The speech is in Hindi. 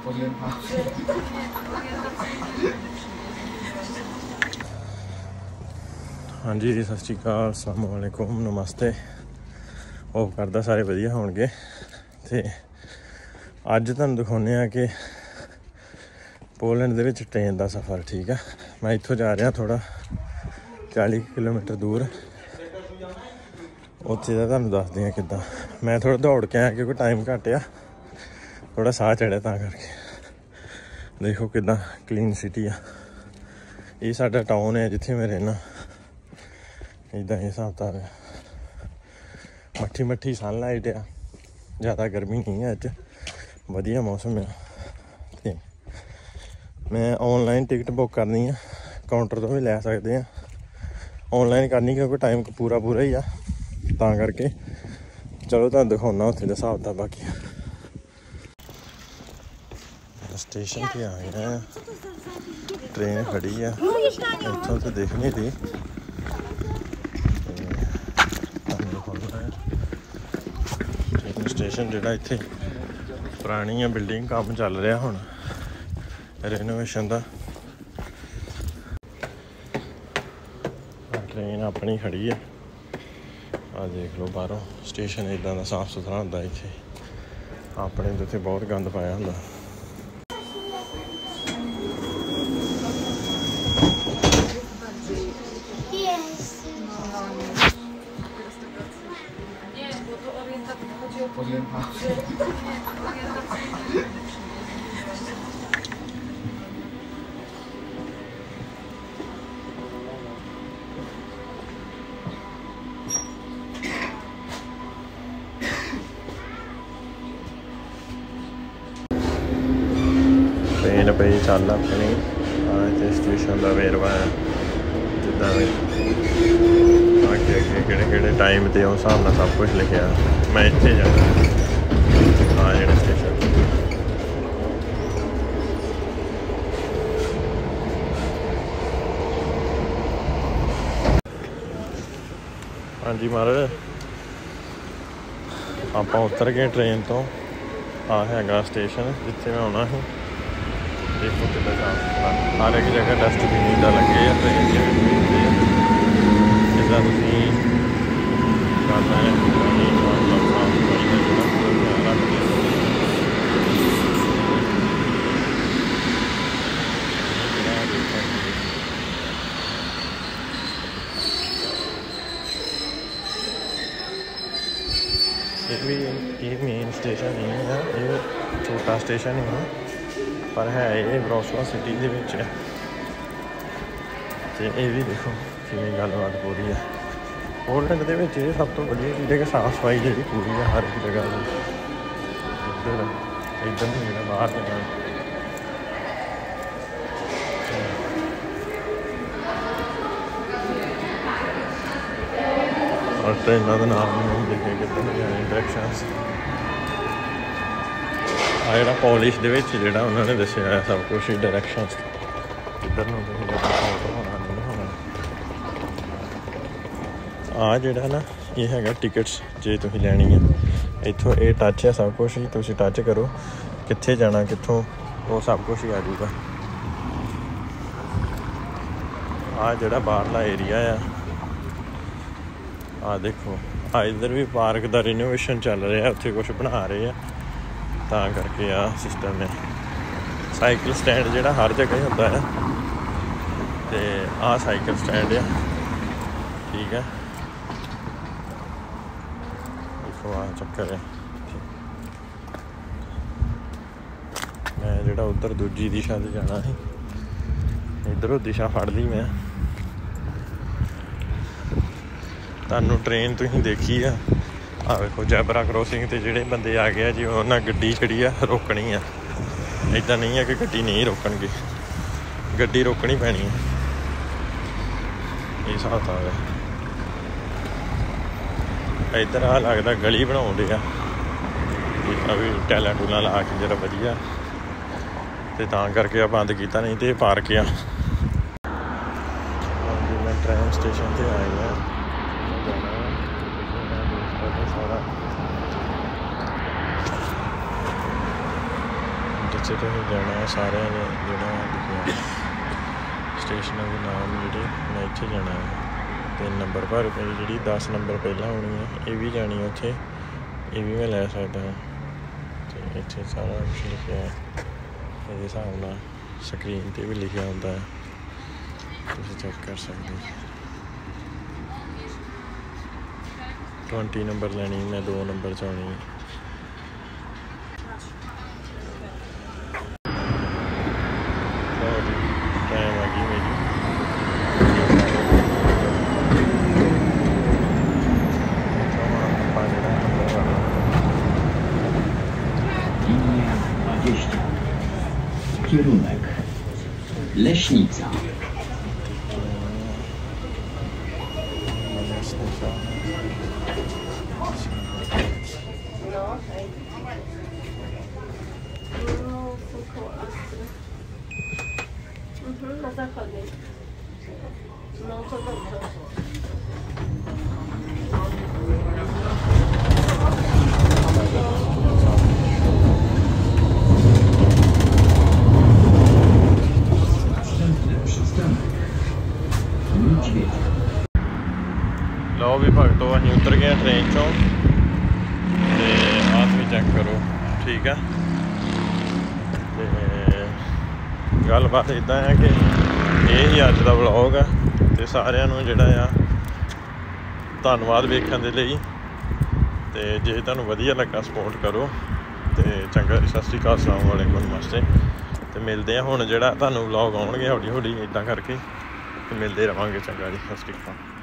हाँ जी, सत श्री अकाल, अस्सलाम वालेकुम, नमस्ते। होप करदा सारे वधिया होणगे। ते अज तुहानूं दिखाउने आ कि पोलैंड दे विच ट्रेन दा सफ़र। ठीक है, मैं इत्थों जा रहा थोड़ा 40 किलोमीटर दूर। उत्थे दा तुहानूं दसदे आ किद्दां। मैं थोड़ा दौड़ के आया क्योंकि टाइम घट आ, थोड़ा साह चढ़िया तां करके। देखो किद्दां क्लीन सिटी आ। ये साडा टाउन है जित्थे मैं रहना। इदां हिसाब किताब है, मट्ठी मट्ठी सनलाइट आ, ज़्यादा गर्मी नहीं है, अज वधिया मौसम है। ते मैं ऑनलाइन टिकट बुक करनी है, काउंटर तो भी लै सकते हैं। ऑनलाइन करनी क्योंकि टाइम पूरा ही आ, तां करके। चलो तुहानूं दिखाउणा उत्थे दा हिसाब किताब। बाकी स्टेशन पे आ गए, ट्रेन खड़ी है, इत्थों तो दिख नहीं रही। ट्रेन स्टेशन जिहड़ा इत्थे पुरानी है बिल्डिंग, काम चल रहा हुण रेनोवेशन का। ट्रेन अपनी खड़ी है, आ देख लो बाहरों। स्टेशन इदां दा साफ सुथरा हुंदा इत्थे, अपने तो इत्थे बहुत गंद पाया हुंदा। ट्रेन पई चल अपनी। इतने स्टेशन का वेरवा है, जिदा अगे अगे कि टाइम से उस हिसाब से सब कुछ लिखा। मैं इतने जाना जो स्टेशन। हाँ जी महाराज, आप उतर गए ट्रेन तो। आ है स्टेशन जिथे मैं आना है। देखो कि हर एक जगह डस्टबिन का लगे है ट्रेन के। जिदा करना है ये मेन स्टेशन नहीं है, ये छोटा स्टेशन ही है, पर है ये ब्रोसवा सिटी के विच है। तो ये भी देखो किवें गलबात पूरी है। पोलैंड दे विच ये सब तो वधिया चीज़ है कि साफ सफाई जी पूरी है हर एक जगह। इधर इधर नहीं है, बाहर जाना। और ट्रेनों के नाम नहीं लिखे कितने डायरैक्शनस। आ जो पॉलिश के उन्होंने दसिया है सब कुछ डायरैक्शनस। इधर होना नहीं होना। आ जोड़ा ना ये है टिकट्स, जे तुम लैनी है इतों ये टच है सब कुछ ही। तुम टच करो कितने जाना कितों, वो सब कुछ ही आ जाऊगा। आ जोड़ा बाहरला एरिया आ देखो। आ इधर भी पार्क का रिनोवेशन चल रहा है, उत्थे कुछ बना रहे हैं, तां करके आ सिस्टम है। साइकिल स्टैंड जोड़ा हर जगह होता है, तो आ साइकिल स्टैंड है। ठीक है, देखो आ चक्कर है। मैं जोड़ा उधर दूजी दिशा से जाना है, इधरों दिशा फड़ ली मैं। तुहानूं ट्रेन तुसीं देखी आ देखो जैबरा क्रॉसिंग ते जिहड़े बंदे आ गए जी, उन्हें गड्डी छड़ी आ रोकनी है। इदां नहीं है कि गड्डी नहीं रोकणगे, गड्डी रोकनी पैनी है। ये हिसाब किताब है। इधर आ लगता गली बनाउंदे आ, अभी टैलां टूलां ला के जरा वधिया, ते तां करके बंद किया, नहीं तो पार्क आ। मैं ट्रेन स्टेशन से आ गया, सारा जिथे तुसीं जाना सारे जोड़ा लिखा स्टेशन के नाम जी मैं इत्थे जाना है 3 नंबर पर जी 10 नंबर पहला होनी है ये भी जानी है उत्थे ये भी मैं लै सकदा हाँ तो इत्थे सारा कुछ लिखा है ये हिसाब नाल स्क्रीन पर भी लिखा होंदा है तुसीं चेक कर सकते 20 नंबर लैनी मैं 2 नंबर च आनी टाइम आ गई मेरी Linia 20. Kierunek Leśnica. Na zachodniej. No to dobrze. Następny przystanek Niedźwiedź. लो भी भगतो अं उतर गए ट्रेन चों ते हाथ भी चेक करो ठीक है गलबात इदा है कि यही अज का व्लॉग है तो सारिਆਂ ਨੂੰ ਜਿਹੜਾ ਆ ਧੰਨਵਾਦ ਵੇਖਣ ਦੇ ਲਈ ਤੇ ਜੇ ਤੁਹਾਨੂੰ ਵਧੀਆ ਲੱਗਾ ਸਪੋਰਟ ਕਰੋ ਤੇ ਚੰਗਾ ਸਤਿ ਸ਼੍ਰੀ ਅਕਾਲ ਅਸਲਾਮ ਵਾਲੇਕੁਮ ਨਮਸਤੇ ਤੇ ਮਿਲਦੇ ਆ ਹੁਣ ਜਿਹੜਾ ਤੁਹਾਨੂੰ ਵਲੌਗ ਆਉਣਗੇ ਹੌਲੀ ਹੌਲੀ ਇਦਾਂ ਕਰਕੇ ਤੇ ਮਿਲਦੇ ਰਵਾਂਗੇ ਚੰਗਾ ਜੀ ਸਤਿ ਸ਼੍ਰੀ ਅਕਾਲ